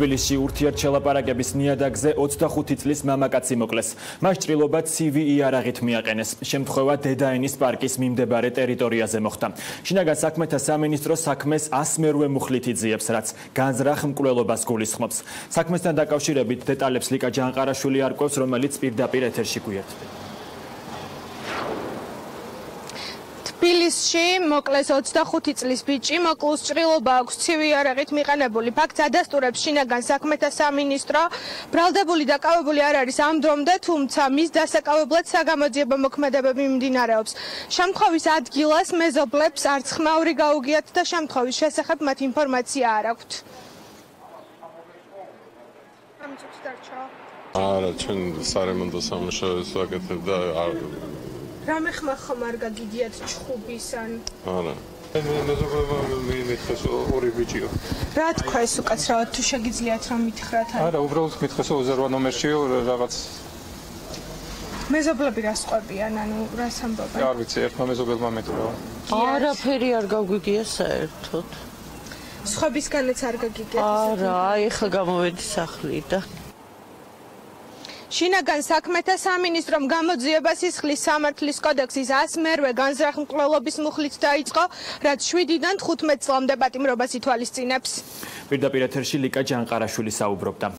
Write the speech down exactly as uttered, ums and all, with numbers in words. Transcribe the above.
თბილისში ურთიერთშელაპარაკების ნიადაგზე ოცდახუთი წლის მამაკაცი მოკლეს. მას ჭრილობა ცივი იარაღით მიაყენეს. შემთხვევა დედაენის პარკის მიმდებარე ტერიტორიაზე მოხდა. შინაგან საქმეთა სამინისტრო საქმეს ასმერვე მუხლით იძიებს, რაც განზრახ მკვლელობას გულისხმობს. საქმესთან დაკავშირებით დეტალებს ლიკა ჯანყარაშვილი არკვევს, რომელიც პირდაპირ ეთერში გვიერთდება. თბილისში მოკლეს ოცდახუთი წლის ბიჭი, მოკლულს ჭრილობა აქვს ცივი იარაღით მიყენებული. ფაქტს ადასტურებს შინაგან საქმეთა სამინისტრო. ბრალდებული დაკავებული არ არის ამ დრომდე, თუმცა მის დასაკავებლად საგამოძიებო მოქმედებები მიმდინარეობს. შემთხვევის ადგილას მეზობლებს არც ხმაური გაუგიათ და შემთხვევის შესახებ მათ ინფორმაცია არ აქვთ. არა, ჩვენ სარემონტო სამუშაოებს ვაკეთებ და არ რამე ხმა ხომ არ გაგიდიათ ჩხუბის ან არა. მეზობლება მითხეს ორი ბიჭიო. რა თქვეს უკაცრავად თუ შეგიძლიათ რომ მითხრათ? არა, უბრალოდ მითხეს ოცდაოთხ ნომერშიო რაღაც მეზობლები რას ყვებიან, ანუ რას ამბობენ? არ ვიცი, ერთმა მეზობელმა მეტყვა. არაფერი არ გაგვიგია საერთოდ. სხვებისგანაც არ გაგიგიათ? არა, აი ახლა გამოვედი სახლიდან. შინაგან საქმეთა სამინისტრომ გამოძიება სისხლის სამართლის კოდექსის ასმერვე განზრახ მკვლელობის მუხლით დაიწყო, რაც შვიდიდან თხუთმეტ წლამდე პატიმრობას ითვალისწინებს. პირდაპირ ეთერში ლიკა ჯანყარაშვილი საუბრობდა.